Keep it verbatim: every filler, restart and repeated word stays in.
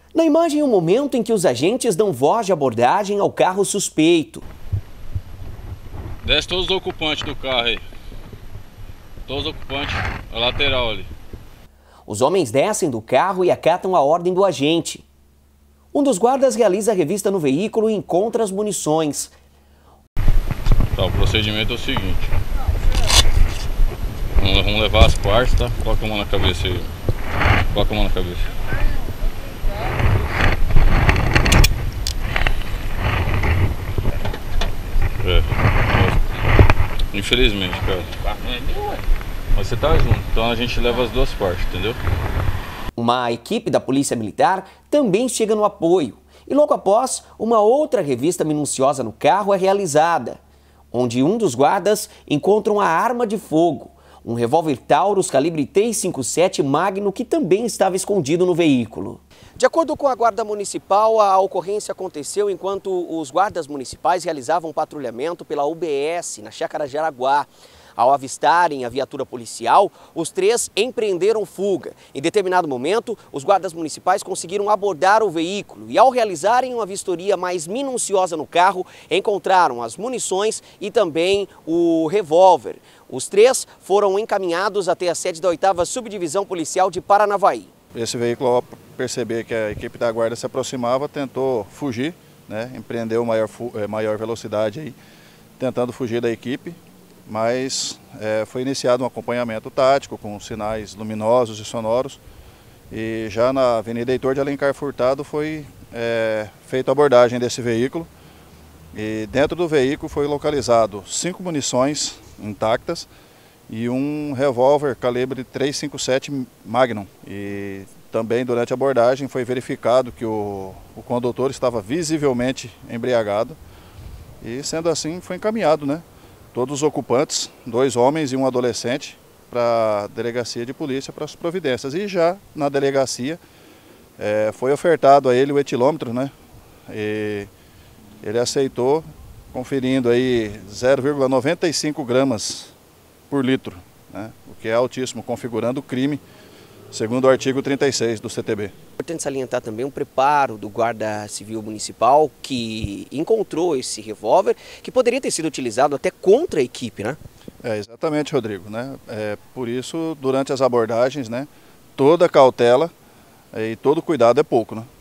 Na imagem, o momento em que os agentes dão voz de abordagem ao carro suspeito. Desce todos os ocupantes do carro aí. Todos os ocupantes, a lateral ali. Os homens descem do carro e acatam a ordem do agente. Um dos guardas realiza a revista no veículo e encontra as munições. Tá, o procedimento é o seguinte. Vamos, vamos levar as partes, tá? Coloca a mão na cabeça aí. Coloca a mão na cabeça. É. Infelizmente, cara. Mas você tá junto, então a gente leva as duas partes, entendeu? Uma equipe da Polícia Militar também chega no apoio. E logo após, uma outra revista minuciosa no carro é realizada, onde um dos guardas encontra uma arma de fogo, um revólver Taurus calibre três cinco sete Magnum que também estava escondido no veículo. De acordo com a Guarda Municipal, a ocorrência aconteceu enquanto os guardas municipais realizavam patrulhamento pela U B S, na Chácara Jaraguá. Ao avistarem a viatura policial, os três empreenderam fuga. Em determinado momento, os guardas municipais conseguiram abordar o veículo e, ao realizarem uma vistoria mais minuciosa no carro, encontraram as munições e também o revólver. Os três foram encaminhados até a sede da oitava Subdivisão Policial de Paranavaí. Esse veículo, ao perceber que a equipe da guarda se aproximava, tentou fugir, né? Empreendeu maior, maior velocidade, aí, tentando fugir da equipe. Mas é, foi iniciado um acompanhamento tático com sinais luminosos e sonoros e já na Avenida Heitor de Alencar Furtado foi é, feita a abordagem desse veículo e dentro do veículo foi localizado cinco munições intactas e um revólver calibre três cinco sete Magnum. E também durante a abordagem foi verificado que o, o condutor estava visivelmente embriagado e sendo assim foi encaminhado, né? Todos os ocupantes, dois homens e um adolescente, para a delegacia de polícia para as providências. E já na delegacia é, foi ofertado a ele o etilômetro, né? E ele aceitou, conferindo aí zero vírgula noventa e cinco gramas por litro, né? O que é altíssimo, configurando o crime, segundo o artigo trinta e seis do C T B. É importante salientar também um preparo do Guarda Civil Municipal que encontrou esse revólver que poderia ter sido utilizado até contra a equipe, né? É, exatamente, Rodrigo, né? É, por isso, durante as abordagens, né, toda cautela e todo cuidado é pouco, né?